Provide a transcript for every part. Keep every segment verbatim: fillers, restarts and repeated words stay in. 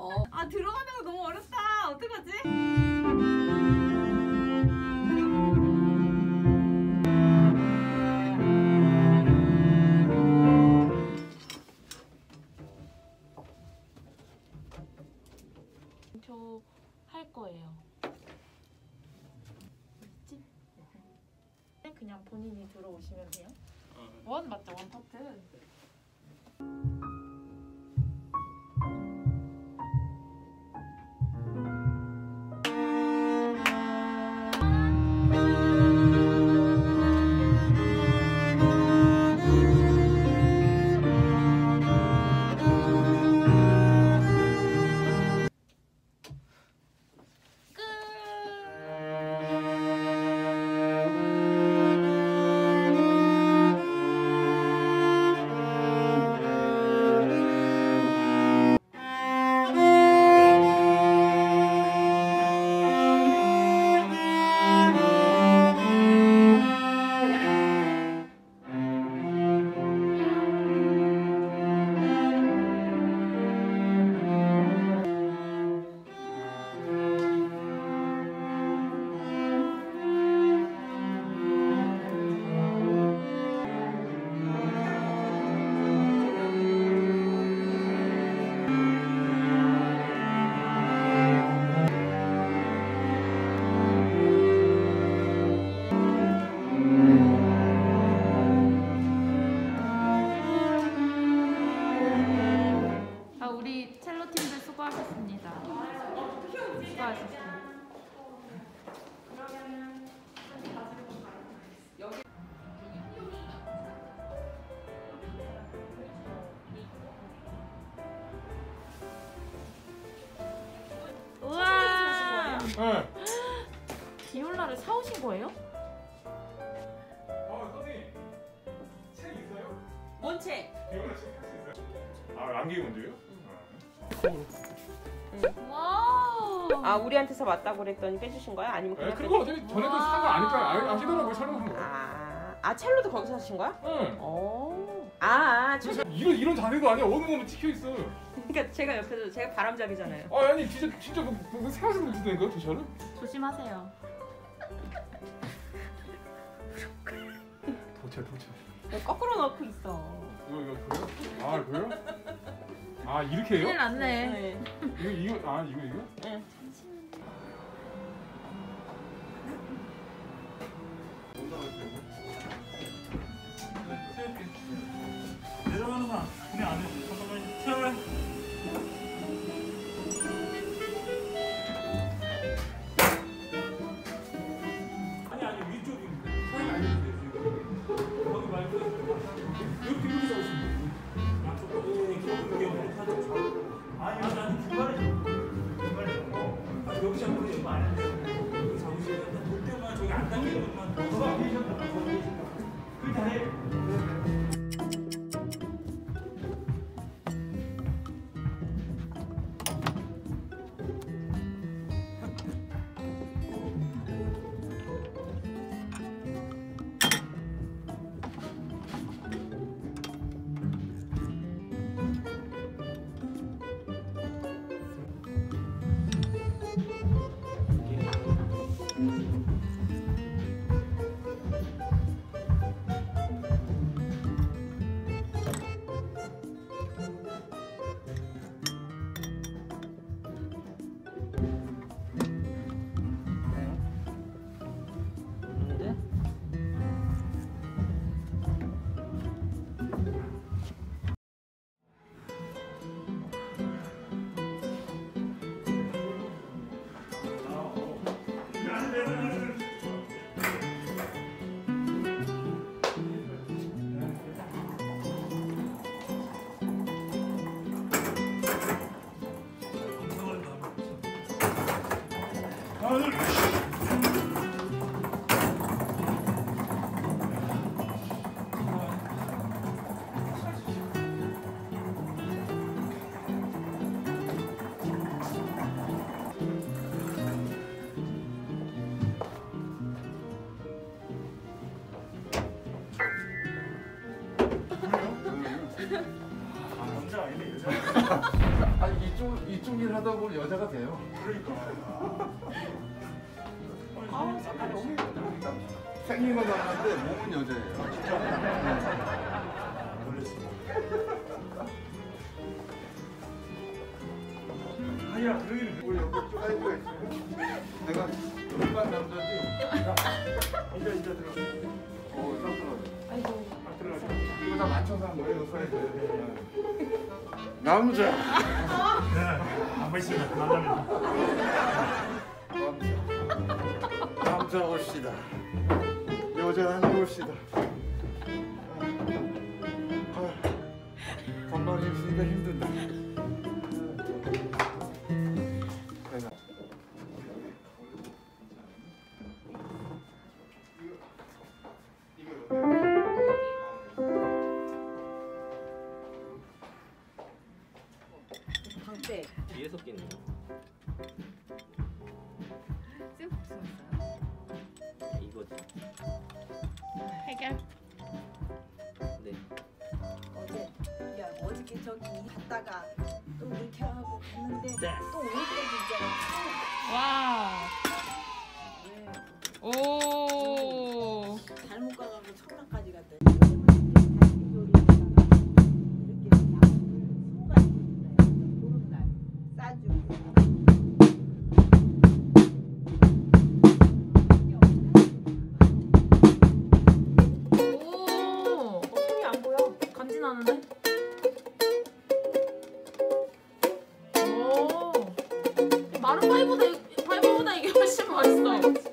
아 들어가는 거 너무 어렵다. 어떡하지? 표 할 거예요. 뭐지? 그냥 본인이 들어오시면 돼요. 원 맞죠? 원 파트. 수고하셨습니다. 수고하셨습니다. 우와. 네. 비올라를 사오신 거예요? 어, 선생님. 책 있어요? 뭔 책? 비올라 책 할 수 있어요? 아, 랑기 문제요? 와우. 아 우리한테서 맞다고 그랬더니 빼주신 거야? 아니면 네, 그냥 그리고 어차피 전에도 산 거 아니까 아- 아시더라고요, 설명한 거. 아, 아 첼로도 거기서 하신 거야? 응. 오. 아, 아 저, 이런 이런 자세도 아니야. 어느 몸에 찍혀 있어. 그러니까 제가 옆에서 제가 바람잡이잖아요. 아, 아니 진짜 진짜 뭐, 뭐 생각해서 못했다니까 도시아를? 조심하세요. 도체 도체. 거꾸로 넣고 있어. 이거 이거 그래요? 아 그래요? 아 이렇게 해요? 큰일 났네. 네. 이거 이거 아 이거 이거? 네. 내려가는구나. 그냥 안 해. 잠깐만. 태워라. 아니 아니 위쪽인데. 사이 아닌데 지금. 거기 말고 이렇게 이렇게 잡으시면 돼요. 양쪽으로 예, 기본 경우에 살짝 잡고. 아니 아니 아니 중간에 잡고. 중간에 잡고. 아 여기 잡고 여기 안 해. 여기 잡으시면 볼 때만 저기 안 당기는 것만. 거기 계셨다. 거기 계셨다. 그게 다예요. 아니 이쪽 이쪽 무슨 일 하다 보면 여자가 돼요. 그러니까. 아, 색깔 너무 예쁘다. 생긴 건 남자인데 몸은 여자예요. 놀랬어. 아니야, 그 얘기는 우리 옆에 쪼가리가 있어요. 내가 일반 남자지. 이제 이제 들어. 어, 깜짝이야. 아이고. 아, 들어가자. 이거 다 맞춰서 한 거예요, 이거 써야 돼. 남자. 네, 한번 있으면 남자면. 남자. 남자 옵시다. 여자는 옵시다. 아, 건방이 없으니까 힘든다. 내가. 방대. 뒤에 섞이는 거. 쌤 무서웠어요? 이거지. 해결. 네. 어제 야 어저께 저기 갔다가 또 이렇게 하고 갔는데 네. 또 올 때도 있잖아. 와. 왜 오. 잘못 가가지고 청라까지 갔다. 오. 손이 안 보여. 간지나는데? 오. 마른 파이보다 파이보다 이게 훨씬 맛있어.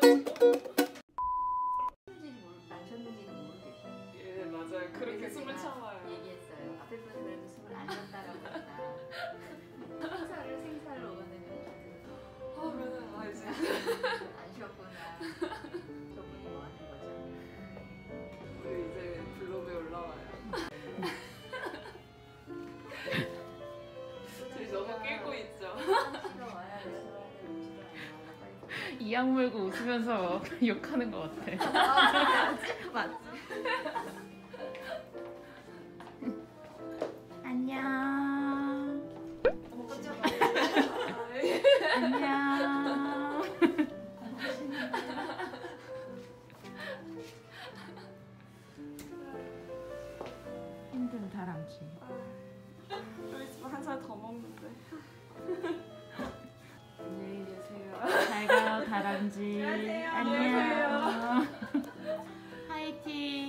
마셨는지는 모르겠고 예 맞아요. 그렇게 숨을 참아요. 얘기했어요. 앞에 분은 그래도 숨을 안 쉬었다라고 했다. 생사를 생사를 오가는 하면은 아 이제 안 쉬었구나. 저분이 뭐 하는 거죠? 우리 이제 블로그에 올라와요. 저희 너무 깨고 있죠. 쉬러 와야 레스토랑에 오지도 않아. 빨리 이악 물고 웃으면서 욕하는 것 같아. 맞지? 안녕. 안녕. 힘든 다람쥐. 좀 있으면 한 살 더 먹는데. 안녕히 계세요. 잘 가요 다람쥐. 안녕하세요. 안녕. 화이팅.